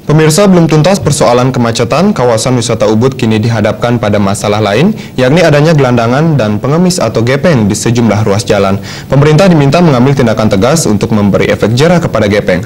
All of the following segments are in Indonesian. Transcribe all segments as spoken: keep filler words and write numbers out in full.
Pemirsa, belum tuntas persoalan kemacetan, kawasan wisata Ubud kini dihadapkan pada masalah lain, yakni adanya gelandangan dan pengemis atau gepeng di sejumlah ruas jalan. Pemerintah diminta mengambil tindakan tegas untuk memberi efek jera kepada gepeng.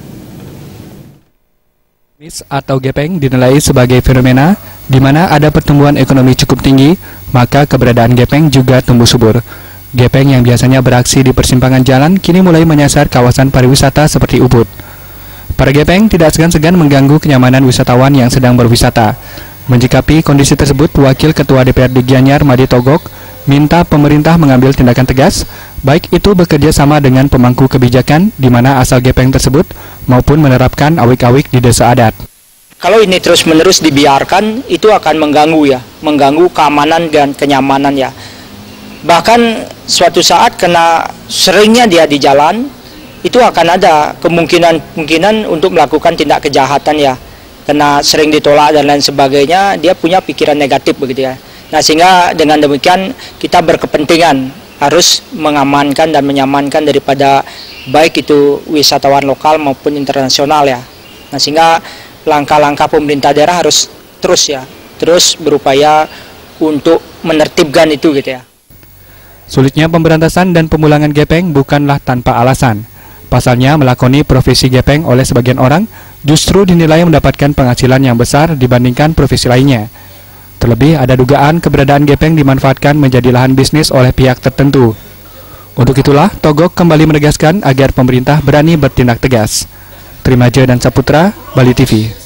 Pengemis atau gepeng dinilai sebagai fenomena di mana ada pertumbuhan ekonomi cukup tinggi, maka keberadaan gepeng juga tumbuh subur. Gepeng yang biasanya beraksi di persimpangan jalan kini mulai menyasar kawasan pariwisata seperti Ubud. Para gepeng tidak segan-segan mengganggu kenyamanan wisatawan yang sedang berwisata. Menjikapi kondisi tersebut, Wakil Ketua D P R D Gianyar, Madi Togok, minta pemerintah mengambil tindakan tegas, baik itu bekerja sama dengan pemangku kebijakan di mana asal gepeng tersebut, maupun menerapkan awik-awik di desa adat. Kalau ini terus-menerus dibiarkan, itu akan mengganggu ya, mengganggu keamanan dan kenyamanan ya. Bahkan suatu saat kena seringnya dia di jalan, itu akan ada kemungkinan-kemungkinan untuk melakukan tindak kejahatan ya, karena sering ditolak dan lain sebagainya, dia punya pikiran negatif begitu ya. Nah, sehingga dengan demikian kita berkepentingan harus mengamankan dan menyamankan daripada baik itu wisatawan lokal maupun internasional ya. Nah, sehingga langkah-langkah pemerintah daerah harus terus ya, terus berupaya untuk menertibkan itu gitu ya. Sulitnya pemberantasan dan pemulangan gepeng bukanlah tanpa alasan. Pasalnya, melakoni profesi gepeng oleh sebagian orang justru dinilai mendapatkan penghasilan yang besar dibandingkan profesi lainnya. Terlebih, ada dugaan keberadaan gepeng dimanfaatkan menjadi lahan bisnis oleh pihak tertentu. Untuk itulah, Togok kembali menegaskan agar pemerintah berani bertindak tegas. Trimaja dan Saputra, Bali T V.